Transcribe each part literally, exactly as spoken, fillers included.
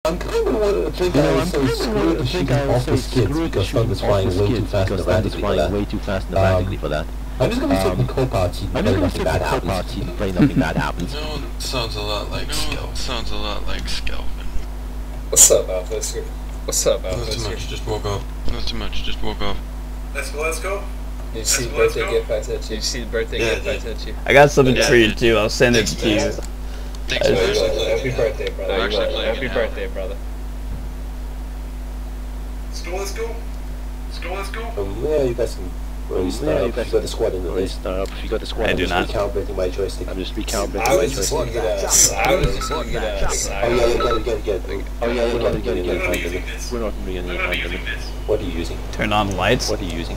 I'm kind of wanting to think You I know, would I'm say kind of screw wanting it to to think shooting I would off say the skids screw it to because shooting Thunder's off flying the way too skids fast and because Thunder's erratically for flying that. way too fast and Um, erratically for that. I'm just gonna sit in Um, the co-pilot seat and I'm pray just gonna nothing sit in bad the happens. co-pilot seat and pray nothing bad happens. No, it sounds a lot like Skelvin. Sounds a lot like Skelvin. What's up, Alpha? What's up, Alpha? Not too much, just woke up. Not too much, just woke up. Let's go, let's go. Did you see the Let's birthday go. gift I sent you? Did you see the birthday Yeah, gift I yeah. sent you? I got something Yeah, for you dude. too. I'll send it Thanks, to you. man. Thanks, Happy man. birthday, Happy birthday, brother. I'm actually Happy playing Happy it now. birthday, brother. Let's go, let's go. Let's go, let's go. Um, yeah, you guys can really start Yeah, up. you guys You got the squad in the Race list. start up. If you got the squad, I I'm do just not. Recalibrating my joystick. I'm just recalibrating I my was just joystick. gonna get us. I was just gonna get us. Oh yeah, you get it, get it, get it. Oh yeah, you got it, get it, We're get not it. using this. We're not doing any We're gonna be time using limit. this. What are you using? Turn on the lights. What are you using?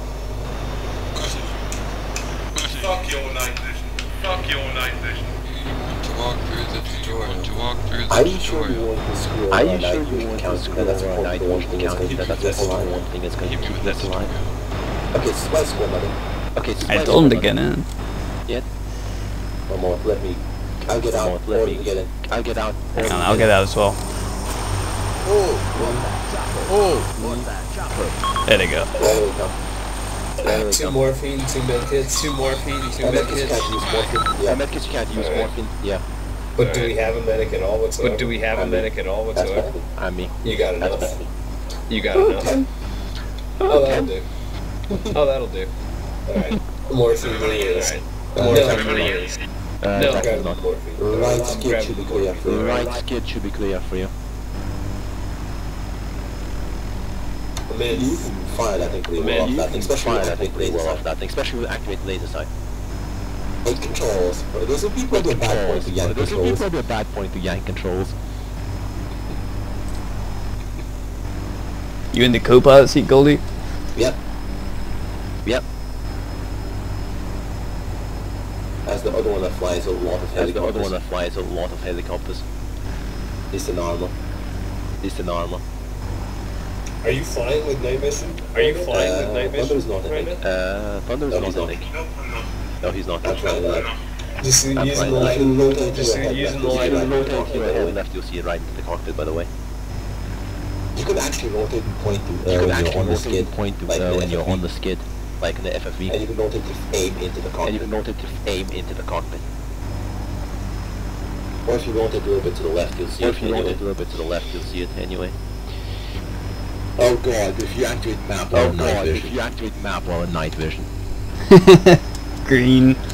Fuck your night vision. Fuck your night vision. To walk through the tutorial. To walk through the Are you sure you tutorial. want to screw Are around you night sure you vision want to counts? screw That's around night the one vision thing that's counts? going to That's keep us the alive. one thing that's going to Hit me keep with us that alive. tutorial. Okay, so let's go, buddy. Okay, so I let's told him to go, get brother. in. Yet, One more, let me. I'll get One out. more, let Or me- you get in. I'll get out. Hang on, I'll get out as well. There they go. There we go. There we Two go. morphine, two medkits, two morphine, two And then just medkits. can't use morphine. Yeah, Yeah, medkits you can't use Alright. morphine. Yeah, But do we have a medic at all whatsoever? But do we have I a mean, medic at all that's whatsoever? better. I mean, You got that's enough. better. You got enough. Oh, that'll do. Oh, that'll do. Alright. Morphine really is. Morphine really is. Uh, No, that's grab not. morphine. Right I'm skid grabbing should be morphine. clear for The you. right skid should be clear for you. I'm in. You can fire that thing pretty Man, well off you that thing, especially Fire with that thing activate pretty laser well off sight. that thing, especially with activate laser sight. Eight controls. But there's some people do a bad point to yank This would be controls. probably a bad point to yank controls. You in the co-pilot seat, Goldie? Yep. Yep. As the other one that flies a lot of As the other helicopters. one that flies a lot of helicopters. It's an armor. It's an armor. Are you flying with night vision? Are you flying Uh, with night vision? Thunder's not, I right think. now? Uh, Thunder is No, not, he's I not. think. Nope, I'm not. No, he's not. I'm trying to like. Just I'm using flying. the light. If you rotate Just your head using left, the you'll see light. right If in you the rotate cockpit, your by the head way. left, you'll see it right into the cockpit, by the way. You can actually rotate and point to You uh, can when you're actually on the rotate skid, and point to like uh, the when you're F F V. on the skid, like in the F F V. And you can rotate to aim into the And cockpit. you can rotate to aim into the cockpit. Or if you rotate a little bit to the left, you'll see Or it. if you anyway. rotate a little bit to the left, you'll see it anyway. Oh god, if you activate map Oh or night god, if vision. you activate map while in night vision. Green.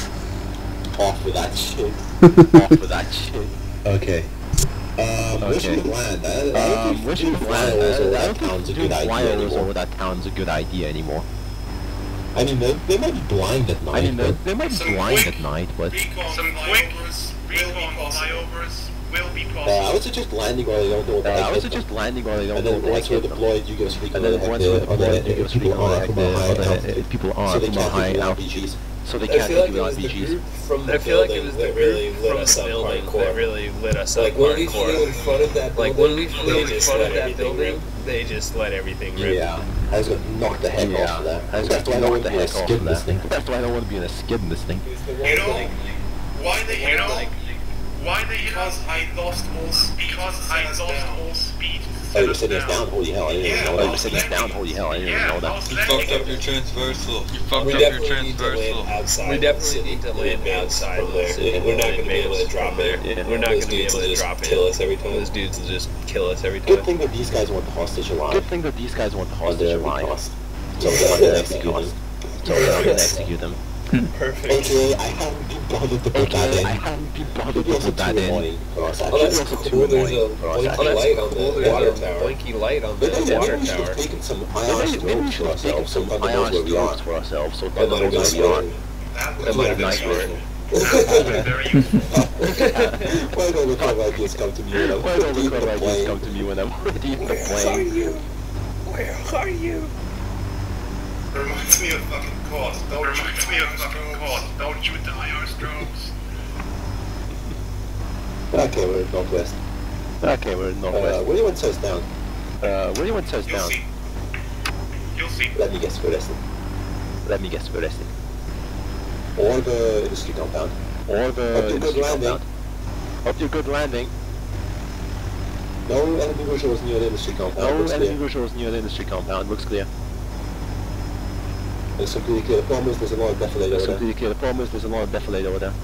Off with that shit. Off with that shit. Okay. Um, where should Okay. we land? I, I don't Um, think where should we doing fly? flyovers over I that don't think town's a doing good idea flyovers anymore. over that town's a good idea anymore. I mean, they, they might be blind at night, I mean, they, but they might be Some blind quick- at night, but Recon Some quick flyovers will be flyovers will be uh, I possible. would suggest landing while they don't know what uh, the I heck would hit suggest them. landing while they don't And know then what the once heck we're hit them. deployed, you give us speak And on then the once heck we're the deployed, other you give us people speak on are the from a high heck the altitude. other people So are they from a can't high hit you with altitude, R P Gs. so they I can't feel hit like you it with was the R P Gs. group from the I feel like it building was the that really group lit from us the up building hardcore. that really lit us up Like when we flew in hardcore. front of that building, Like when we flew they in just front let of that everything building, rip. they just let everything rip. Yeah, I was gonna knock the heck Yeah, off of that. I was That's why I gonna don't knock want the to be a heck off skid of in this that. thing. That's why I don't want to be in a skid in this thing. You know why they you know why they because I lost all because I lost all speed. Oh, you were sitting us down? Holy hell, I didn't even Yeah, know Oh, that. you were sitting us down? Holy hell, I didn't even Yeah, know I that. was You landing fucked up it. your transversal. You fucked We up your definitely need to land transversal. outside. We of the definitely city need to in land advance outside from of the there. city. We're not in going to be able to advance drop from it. there. We're not Those going to be dudes able will to just drop it. kill us every time. Those dudes will just kill us every Good time. thing that these guys want the hostage Good alive. thing that these guys want the Under hostage every alive. cost. So they're not gonna execute them. So they're not gonna execute them. Perfect. A K A, I haven't been bothered to put that Okay, in. I haven't been bothered Could be to also put that too in. annoying for us, Oh, actually. that's also too cool. There's a annoying for us, blinky actually. light on Cool, the there's water a tower. blinky light on Maybe, the maybe water we should have tower. taken some Maybe, ion maybe we strokes should for have taken ourselves so some Thunder ion knows where we are. strokes for ourselves, so That Thunder might have knows been where we are. smart. That That might have been been smart. very useful. Why don't the clever ideas come to me when I'm Why don't the deep in clever the ideas plane? come to me when I'm deep in the plane? Where are you? Reminds me of fucking cause. Don't reminds me of fucking cause. Don't shoot the I R strobes. Okay, we're in Northwest. Okay, we're in Uh, Northwest. where do you want us down? Uh, where do you want us You'll down? see. You'll see. Let me guess, we're resting. Let me guess, we're resting. Or the industry compound. Or the Up to good industry landing. compound. Up to good landing. No enemy visuals near the industry compound. No looks enemy clear. visuals near the industry compound. Looks clear. It's completely clear. The problem is there's a lot of defilade Looks over there. completely clear. The problem is there's a lot of defilade over there.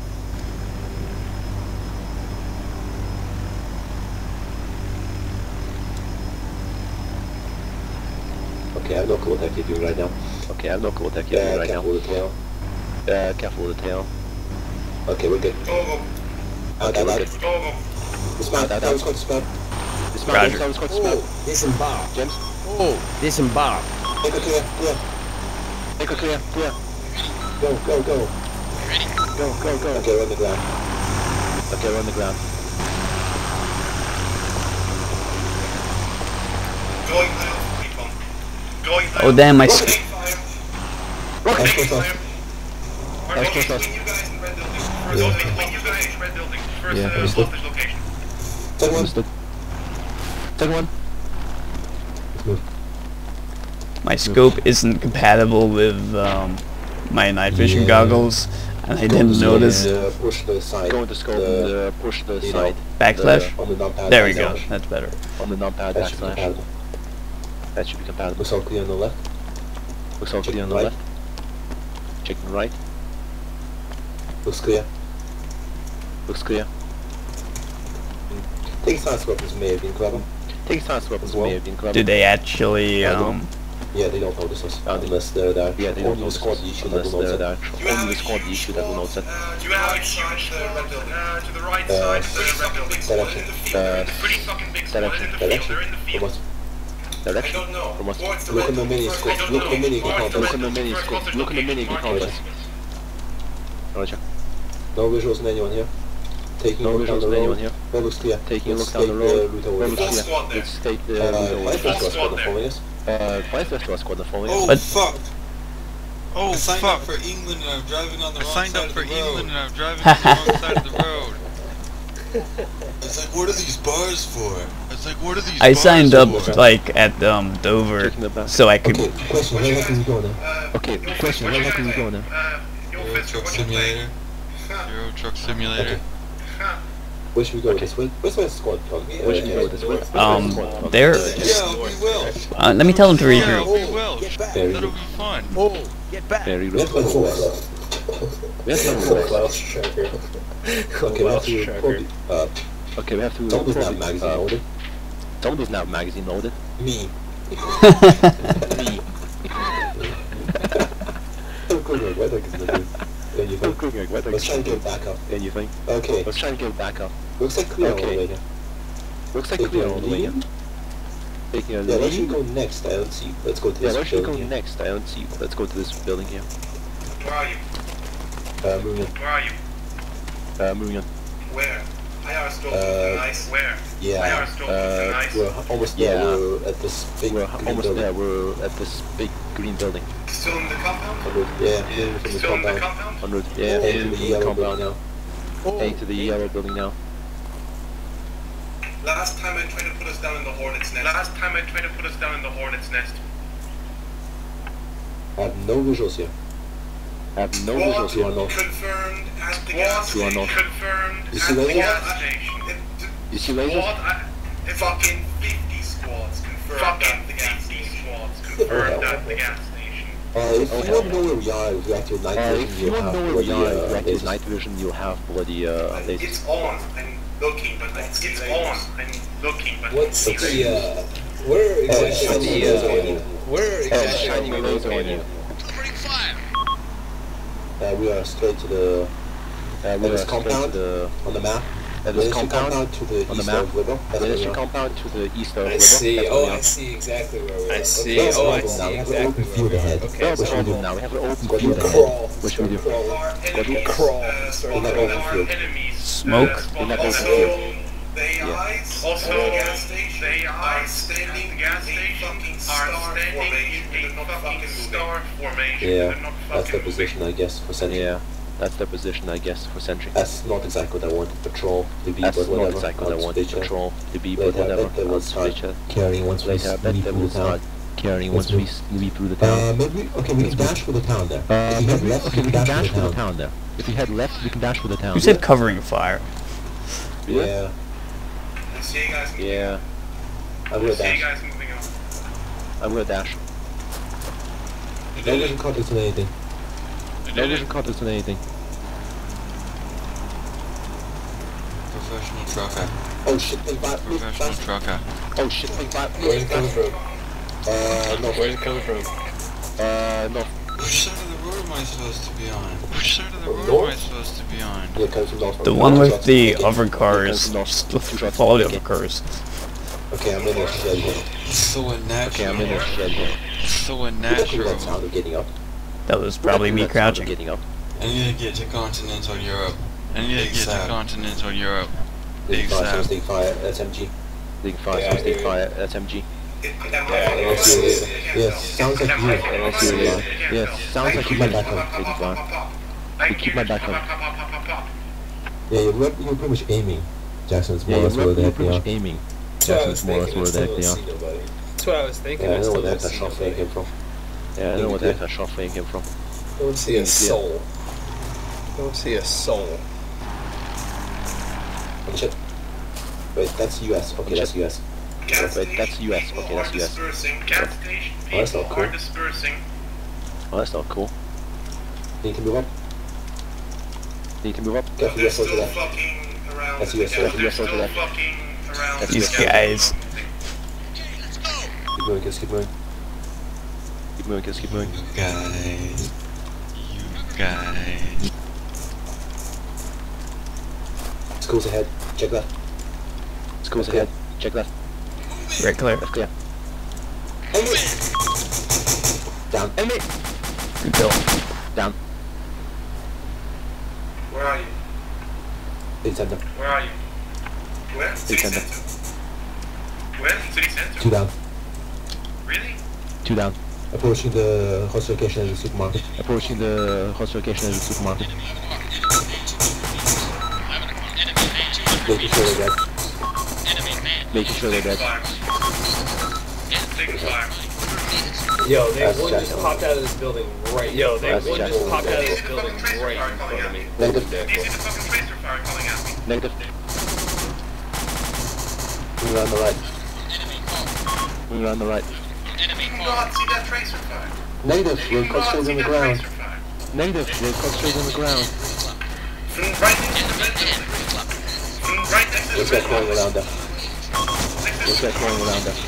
Okay, I have no clue what they're doing right now. Okay, I have no clue what they're doing Yeah, right now. careful with the tail. Uh, careful with the tail. Okay, we're good. Go, go, Out Okay, that we're out. good. go, go. Dismount. Out, out, That was out. called dismount. Dismount. Roger. That was quite smart. Disembark. James. Oh, disembark. Take a clear, clear. Take a clear. Clear. Go, go, go. Go, go, go. Okay, we're on the ground. Okay, we're on the ground. Going out, recon. Going out. Oh damn, my s- Rocket fire. Rocket Rocket fire. fire. We're That's going close. between you guys in red building. First, Yeah. between you guys in red building. First, Yeah, uh, understood. hostage location. Take one. Understood. Second one. Let's move. my scope isn't compatible with um, my night vision Yeah. goggles, and I didn't So, notice. uh, push the side. Go into scope the- and uh, push the you side. know, Backslash. the- on the numpad. There we side go. now. That's better. On the numpad That should be backslash. compatible. That should be compatible. Looks all clear on the left. Looks all Check clear on the right. left. Checking right. Looks clear. Looks clear. Take side weapons may have been clever. Take stance weapons As well. may have been clever. Do they actually? I don't- Um, Yeah, they don't notice us Uh, they- unless they're there. Yeah, they Only don't the notice squad us issue unless that will they're notice there. You have Only a the squad huge issue that will notice it. Uh, you have a huge uh, red building. Uh, to the right Uh, side, the red building. direction. In the field. Uh, Pretty fucking big squad direction. in the field. Direction. They're in the From field. us. I Direction. don't know. From us. What's the Look red in the building? mini First, scope. I don't Look in the know. mini What's compass. Look in the mini First, scope. hostage Look in the mini location. compass. Roger. No visuals on anyone here. Taking No a look down visuals the on anyone road. here. That looks clear. Taking a Let's look down the take road. route That over looks there. Full clear. squad there. Let's take the Uh, route over Fire there. Festival Full squad squad are following us. Uh, Fire Festival squad are following us. Oh But- fuck! Oh, I signed fuck. up for England and I'm driving on the I wrong signed side up of for the road. England and I'm driving on the wrong side of the road. It's like, what are these bars for? It's like, what are these I bars signed up for? like at um, Dover, Checking the back. so I could. Okay, question, where the heck is he going now? Uh, Okay, your question, what where you the heck gonna is he going play? now? Uh, your Euro Fisker, Truck what you play? Simulator. Huh, Euro Truck Simulator. Okay. huh. Where should we go? Okay. This way? Where's my squad from? Where should we go with this? Where- where's the Um, squad from? there. Yeah, we will. Uh, let me tell them to Yeah, regroup. we will. Very That'll good. be fun. Very We have good. to go west. We have to go west. Welsh tracker. Okay, we have Welsh to tracker. probably, uh, Okay, we have to. someone doesn't have probably, magazine uh, loaded. Someone doesn't have magazine loaded. Me. Me. Don't go there, where the heck is the dude? Then you think. Quick, what the Let's try and get back up. And you think? Okay, Let's try and get back up. looks like clear all the Okay. way here. Looks like Taking clear a all the way lead? in. Taking a Yeah, where should we lead. go next? I don't see. Let's go to Yeah, this where should we go building here. next? I don't see. Let's go to this building here. Where are you? Uh, moving in. Where are you? Uh, moving on. Where? I are still Uh, nice. Where? I Yeah, are still uh, nice. we're almost there. Yeah. We're at this big We're green almost building. there. We're at this big green building. Still in the compound? Hundred- Yeah, moving from the Still in the compound. compound? Hundred. Yeah, Heading in to the the yellow compound building now. now. Heading to the yellow building now. Last time I tried to put us down in the Hornet's Nest. Last time I tried to put us down in the Hornet's Nest. I have no visuals here. I have no Squad visuals to our here. north. confirmed at the gas To our station. north. Confirmed You at see the lasers? gas station. It- You see lasers? Squad at fucking fifty squads confirmed fucking at the gas station. Squads confirmed Oh, at the gas station. Uh, if Oh, you hell want to yeah. know where we are, if you active night Uh, vision, if you you'll want to have know where we bloody, are, uh, if you lasers. night vision, you'll have bloody uh, lasers. It's on. I'm looking, but it's, it's on. I'm looking, but What's it's the, uh, where Oh, exactly it's are shining we, laser on uh, you. where Uh, exactly are shining we a laser on located? you. Uh, we are straight to the, Uh, we this are straight compound? to the on the map. uh, this Military compound, to the on the east map. of Liberal. That's where we military are. compound to the east of I River. see, That's where oh, we I are. see exactly where we are. I Okay, see, Well, oh, I now see we have an exactly open where field we are. ahead. Okay, Well, What should we problem do? now. We have an open Squad field leader. ahead. Crawl. What should we do? Our enemies, crawl. uh, spot In that on open our field. enemies. Smoke? Uh, In that also, open field. they eyes, also the gas station, they are standing at the gas station, are standing in a fucking star formation. Yeah, They're not that's the fucking position, I guess, for sentry. Yeah, that's their position, I guess, for sentry. That's not exactly what I wanted patrol to be, That's but not whatever. exactly what I I'll wanted switch it. control to be, but Later, I whatever. bet they will I'll start switch it. carrying once we Later, I bet leave they through will the town. start carrying Let's once we move. s- leave through the town. Uh, maybe, okay, we can dash for the town there. Uh, if you head maybe- left, okay, you we can can dash dash for for the the town. town there. If we head left, we can dash for the town. Who said covering fire? Yeah. See you guys. Yeah. I'm gonna See you dash. guys moving on. I'm gonna dash. No vision contact on anything. I No did vision it. contact on anything. Professional trucker. Oh shit, big bad. Big Professional bad. trucker. Oh shit, big bad. Where's it coming from? Uh, no. Where's it coming from? Uh, no. Which side of the road am I supposed to be on? Which side of the From road north? am I supposed to be on? Yeah, comes from north. The one with the other cars, the quality of the cars. Okay, I'm in a shed here. So unnatural. Okay, I'm in a shed here. So Who that unnatural. sound of getting up? That was probably me That sound of crouching. Getting up. I need to get to continental Europe. I need to Big get to Sam. continental Europe. Big Big fire, Sam. so big fire, S M G. Big fire, Yeah, I big hear you. fire, S M G. Yes, yes, sounds like you. Yes, yes, sounds like you my might back come, on. Big Fire. You keep my back on. Yeah, you're, re- you're pretty much aiming. Jackson's more Yeah, or less you're, where the you're heck pretty they much are. aiming. That's what I was Jackson's more or less thinking. I where still the heck don't they are. see nobody. That's what I was thinking. Yeah, I I know still where the don't heck that see shot flame nobody. came from. Yeah, I know what the heck that shot flame came from. I don't see a soul. I don't see a soul. Oh shit. Wait, that's U S. Okay, that's U S. Wait, that's U S. Okay, that's U S. Dispersing. Gas station. Oh, that's not People cool. are dispersing. Oh, that's not cool. You can move up. You can move up. Get the They're U S over still there. fucking around. That's the U S, gas- that's They're U S still over there. fucking around. That's the These gas guys. station. Keep moving, kids, keep moving. Keep moving, kids, keep moving. You guys. You guys. School's ahead. Check that. School's Okay. ahead. Check that. Right, clear. That's clear. Enemy! Down. Enemy! Good kill. Down. Where are you? City center. Where are you? Where? City center. center. Where? City center? Two down. Really? Two down. Approaching the host location of the supermarket. Approaching the host location of the supermarket. Making sure they're dead. Making sure they're dead. Fire. Take fire. Yo, they That's one just Jackson. popped out of this building right. Yo, they That's one just Jackson. popped out of this building right in front of me. Negative. Do you see the fucking tracer fire calling at me? Negative. Moving on the right. Moving on the right. Do you not see that tracer fire? Negative. Do We're you not concentrated see on the that ground. tracer fire? Negative. They're concentrated on the ground. Mm, Right next to the building. Mm, Right next to the Let's get building. going around there. Let's get going around there.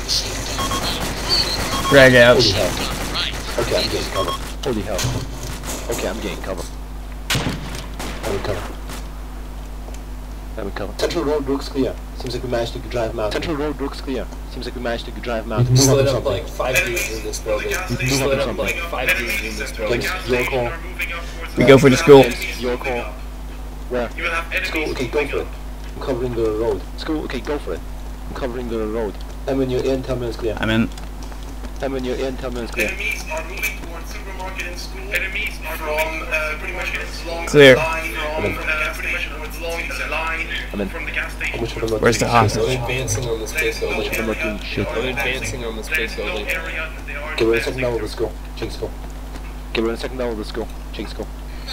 Drag out. Holy hell. Okay, I'm getting cover. Holy hell. Okay, I'm getting cover. I'm in cover. I'm in cover. Central road looks clear. Seems like we managed to drive them out. Central road looks clear. Seems like we managed to drive them We out. can move Split up up something. like five dudes in this building. We Split up something. like five dudes in this building. Thanks. Your call. We go for the school. Your call. Where? You will have School, enemies okay, go moving for it. up. I'm covering the road. School, okay, go for it. I'm covering the road. And when you're in, ten minutes clear. I'm in. And when you're in, ten minutes clear. Enemies are moving towards supermarket and school. Enemies are from uh, pretty much along Clear. the line from uh, pretty much towards along the line I'm in. from the gas How station. much of them are Where's the doing hostage? shit? I'm advancing on the space There's no building. I'm not doing area. shit. They are I'm advancing on the space There's no building. area that they are Okay, we're in second advancing level of to. the school. Ching school. Okay, we're in the second level of the school. Ching school.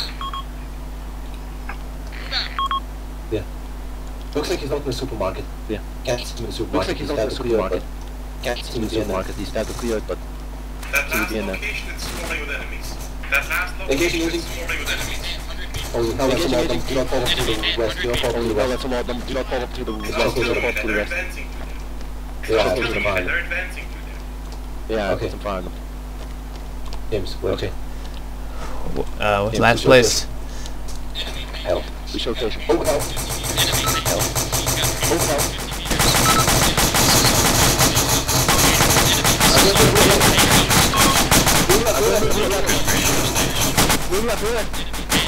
Yeah. Looks like he's not in the supermarket. Yeah. Can't see him in the Looks supermarket. like he's not in the He's clear, supermarket. but can't see In him the in the supermarket. He's had to clear it, but That So last we'll be in there. location is swarming with enemies. That last Engaging, location is engaging. swarming with enemies. oh, you know that's a lot of them. Do not fall up to the west. Do not fall up to holy the hell, west. that's a lot of them. Do not fall up to the west. Do Okay, not fall up Okay, to the they're west. advancing to them. Yeah, Close I'll to take them, them on. They're advancing to them. Yeah, Okay. okay. I'm firing them. James, where Okay. Uh, with Yeah, last so place. Help. We show location. Oh, help. Oh, hell. Move left, move left.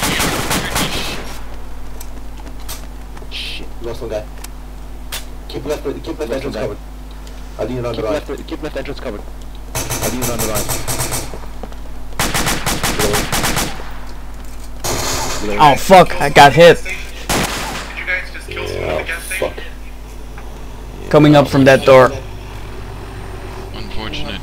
Shit. You lost one guy. Keep left, keep left Lost entrance one guy. covered. I'll lean it on the Keep right. left, keep left entrance covered. I'll lean it on the right. Reload. Oh fuck, I got hit. Did you guys just kill someone at the Yeah, gas station? fuck. Coming up from that door. Unfortunate.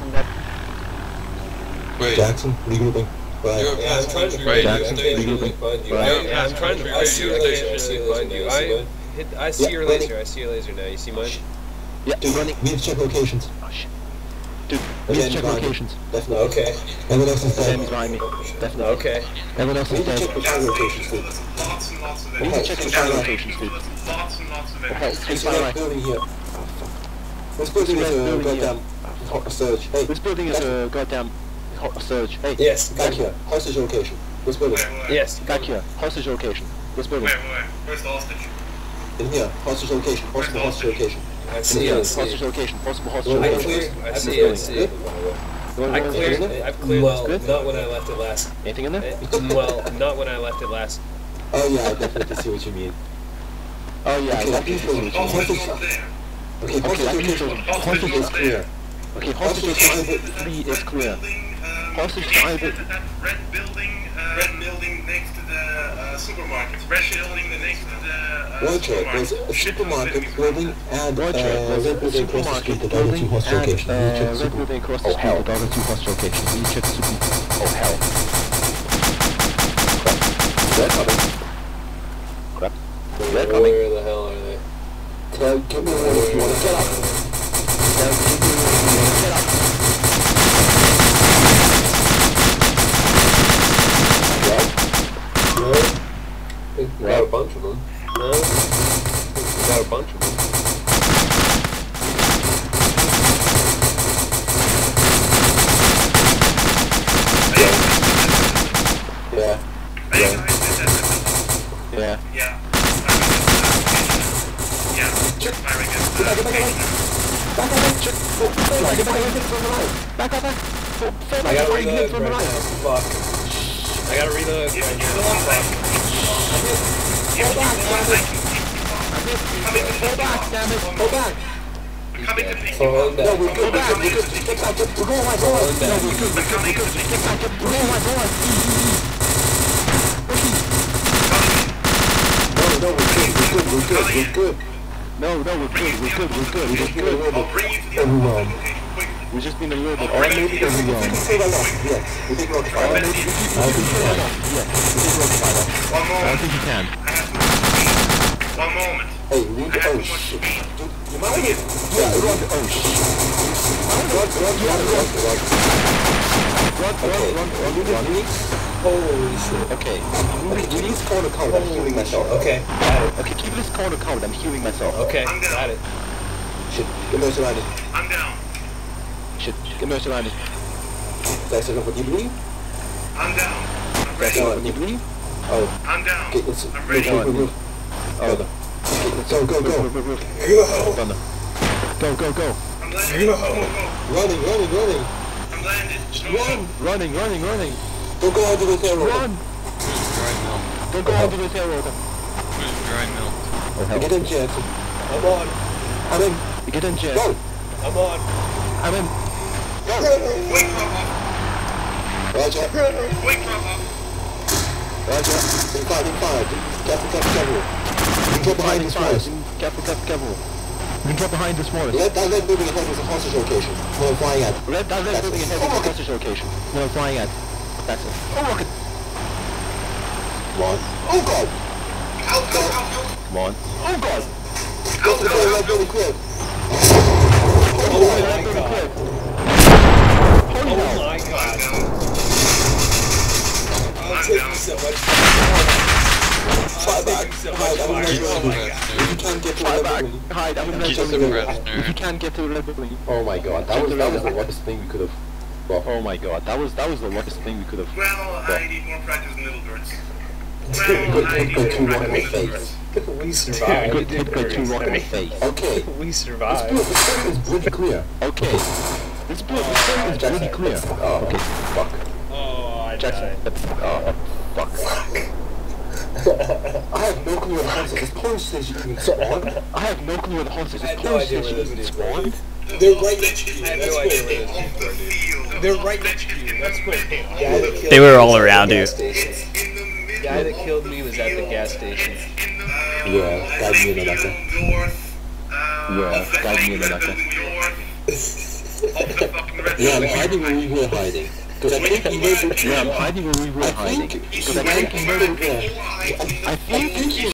Wait, Jackson, regrouping. Right. you're a Yeah, I'm past trying to country find you. radio Jackson, I'm station. regrouping. trying to find you. Right. I, Yeah, I'm trying to. I see your radio laser. I see station. your laser. I You see hit. I see Yeah, your ready. laser. I see your laser now. You see mine? Yeah, Dude, running. we have to check locations. Oh shit. Dude, we Again, need to check behind me. locations. Definitely. Okay. Everyone else is dead. Sammy's behind me. Definitely. Okay. Everyone else We is need to dead. check the fire locations, dude. Lots and lots of We need to check the Okay. fire locations, dude. Lots and lots of Okay, enemies. stay This far red away. building here. This building is red a building goddamn hot surge. Hey, This building is back, a goddamn hot surge. Hey, Yes. back here. Hostage location. This building. Where, where? Yes. back here. Hostage location. This building. Where, where? Where's the hostage? In here. Hostage location. Possible hostage location. I In see. here. I see. Hostage location. Possible hostage Well, I location. cleared. I This see. I building. see. Good? I cleared. I've cleared. Well, Not when I left it last. Anything in there? Eh, Well, not when I left it last. Oh yeah, I definitely see what you mean. Oh yeah, I Okay, definitely that see what you mean. Hostage Hostage- not there. Okay, Okay, hostage that means location. there's- Hostage is clear. Okay, hostage location three is clear. Building, um, Hostage next to either- that red building, uh, red building next to the uh, supermarket. Red building next to the uh, Roger, there's a supermarket building and uh, Roger, there's red a building across the supermarket street, the other two building hostage and locations. You check the uh, red super- building across the Oh, street, hell. the other two hostage locations. You check the super... Oh hell. They're coming. Crap. They're coming. Where the hell are they? Tell, give me a word if you want to get up. Now, give me a- get up. No. We got a bunch of them. No. We got a bunch of them. Yeah. Are you guys in that? Yeah. Yeah. Yeah. Firing at the location. Back up, back, check. Oh, fail, back up, back up, from the right. Back up, back. Oh, fail, I back gotta up, hit reload from the right right. now. Fuck. I gotta reload If right you now. want, I Fuck. can keep you on. If you want, I can keep you on. Coming to Go pick you back, up. damn it. Go back. Coming to pick you Fall up. down. No, we're good, we're good, we're good. Get back, get, we're going right Fall forward. down. No, we're good, we're good, we're good. Get back, get, we're going right forward. No, no, we're good, we're good, we're good, we're good. No, no, we're good, we're good, we're good, we're Just been a good. little I'll bit bring you to the overwhelmed. location quickly. We've just been a little bit... Or maybe there's a overwhelmed. we can say that last, yes. We think we're okay. Or maybe we can I think we can. Yeah, we think we're okay by that. One I don't moment. think you can. I have too much speed. One moment. Hey, we need I to, have oh too much shit. speed. Dude, you mind if, yeah, run, oh shit. Run, run, run, run, run, run. Run, run, run, run, We run. need, Holy shit. Okay, okay, we need to corner cover, I'm healing myself. Okay. Got it. okay, keep this corner covered. I'm healing myself. Okay. I'm down. Got it. Shit, get me surrounded. I'm down. Shit, get me surrounded. That's enough what you believe? I'm down. I'm That's ready. not what you believe? Oh, I'm down. okay, let's, I'm move, ready. move, move, move. Oh, Okay, let's go, go, go. Move, move, move. Go. Thunder. Go, go, go. I'm landing. Go, go, go. Running, running, running. I'm landed. Go, Run. go. Running, running, running. Don't go onto the tail road. Run. Where's dry milk? Don't go onto the tail road. Where's dry milk? Oh, Get in, Jansen. I'm on. I'm in. Get in, Jet. Go. I'm on. I'm in. Quick drop off. Roger. Quick drop off. Roger. In five, in five. Careful, careful, careful. You get behind this forest. Careful, careful, careful. You can get behind this forest. Let that red building ahead was a hostage location. No I'm flying at. Red, that red That's building it. ahead Oh, is the rocket. hostage location. No, I'm flying at. That's it. Oh, rocket. Come on. Oh god. Out, out, out, out. Come on. Oh, God. Go to the red building quick. Oh Red my building god. clear. Holy Oh hell. my god. I'm I'm taking down. so much Fly I'm back. taking so Hide, much I'm in fire. red Oh building. my god. If you can't get to the Fly red back. building. Hide. I'm in red Keep Just building. a suppressed, If you nerd. can't get to the red building. Oh my god. That was, that was the worst thing we could have. Well, Oh my god, that was that was the worst thing we could have. Well, I need more practice in little birds. Good, Well, good, I good, need good, two more rock in practice my in little face. birds. We survived. Good, good, good, two rock in the face. Okay. We This survived. building, this building is pretty clear. Okay. This build, this build is really clear. Oh, Okay. fuck. Oh, I Jackson. died. Oh, fuck. I have no clue where the hostage is. Police station even spawn. I have no clue where the hostage I is. have no Police idea where station this is video spawned. They're right next to you. I I have no idea where this Off the is. field. They're right next to you. That's what they are. Guy that killed They were me all was at the around gas you. station. It's in the middle Guy that of killed the me was at the field. gas station. It's in the Yeah, middle. guide me in, Alexa. North, uh, Yeah, of the guide me in, red Alexa. building north of the fucking red Yeah, I'm building. hiding where we were hiding. Because I think you know the Yeah, I'm hiding where we were I hiding. think Because I think you know the yeah. I think